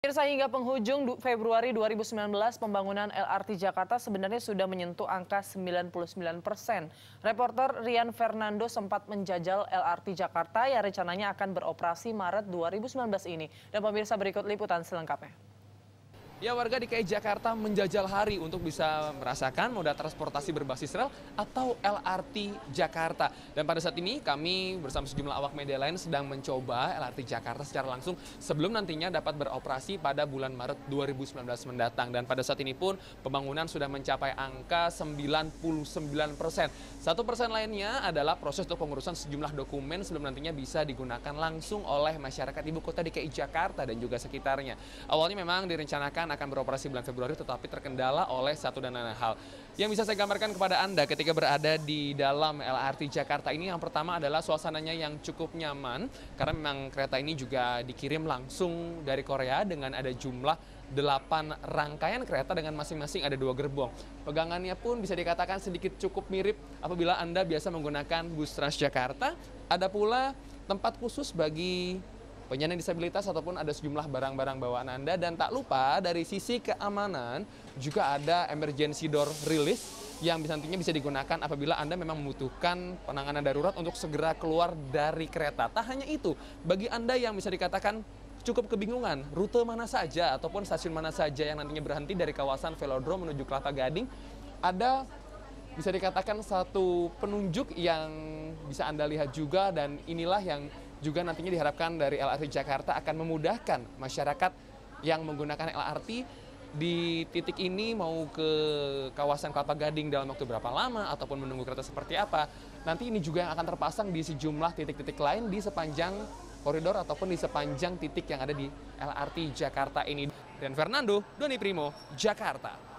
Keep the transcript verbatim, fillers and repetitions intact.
Pemirsa, hingga penghujung du- Februari dua ribu sembilan belas, pembangunan L R T Jakarta sebenarnya sudah menyentuh angka sembilan puluh sembilan persen. Reporter Rian Fernando sempat menjajal L R T Jakarta yang rencananya akan beroperasi Maret dua ribu sembilan belas ini. Dan pemirsa, berikut liputan selengkapnya. Ya, warga D K I Jakarta menjajal hari untuk bisa merasakan moda transportasi berbasis rel atau L R T Jakarta. Dan pada saat ini kami bersama sejumlah awak media lain sedang mencoba L R T Jakarta secara langsung sebelum nantinya dapat beroperasi pada bulan Maret dua ribu sembilan belas mendatang. Dan pada saat ini pun pembangunan sudah mencapai angka sembilan puluh sembilan persen. Satu persen lainnya adalah proses untuk pengurusan sejumlah dokumen sebelum nantinya bisa digunakan langsung oleh masyarakat ibu kota D K I Jakarta dan juga sekitarnya. Awalnya memang direncanakan akan beroperasi bulan Februari, tetapi terkendala oleh satu dan lain hal. Yang bisa saya gambarkan kepada Anda ketika berada di dalam L R T Jakarta ini, yang pertama adalah suasananya yang cukup nyaman, karena memang kereta ini juga dikirim langsung dari Korea dengan ada jumlah delapan rangkaian kereta dengan masing-masing ada dua gerbong. Pegangannya pun bisa dikatakan sedikit cukup mirip apabila Anda biasa menggunakan bus Transjakarta. Ada pula tempat khusus bagi penyandang disabilitas ataupun ada sejumlah barang-barang bawaan Anda. Dan tak lupa dari sisi keamanan juga ada emergency door release yang bisa nantinya bisa digunakan apabila Anda memang membutuhkan penanganan darurat untuk segera keluar dari kereta. Tak hanya itu, bagi Anda yang bisa dikatakan cukup kebingungan rute mana saja ataupun stasiun mana saja yang nantinya berhenti dari kawasan Velodrome menuju Kelapa Gading, ada bisa dikatakan satu penunjuk yang bisa Anda lihat juga, dan inilah yang juga nantinya diharapkan dari L R T Jakarta akan memudahkan masyarakat yang menggunakan L R T di titik ini mau ke kawasan Kelapa Gading dalam waktu berapa lama ataupun menunggu kereta seperti apa. Nanti ini juga yang akan terpasang di sejumlah titik-titik lain di sepanjang koridor ataupun di sepanjang titik yang ada di L R T Jakarta ini. Dan Fernando, Doni Primo, Jakarta.